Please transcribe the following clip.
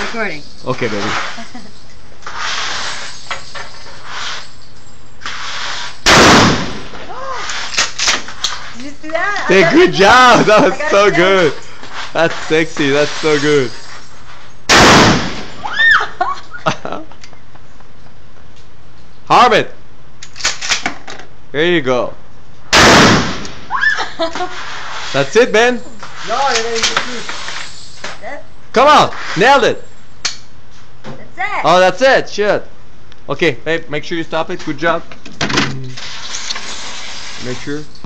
recording. Okay, baby. Did you see that? Hey, good job. That was so good. That's sexy. That's so good. Harvard. Here you go. That's it, Ben. No, you're gonna get Come on, nailed it. That's it. Oh, that's it. Shit. Okay, babe, make sure you stop it. Good job. Make sure.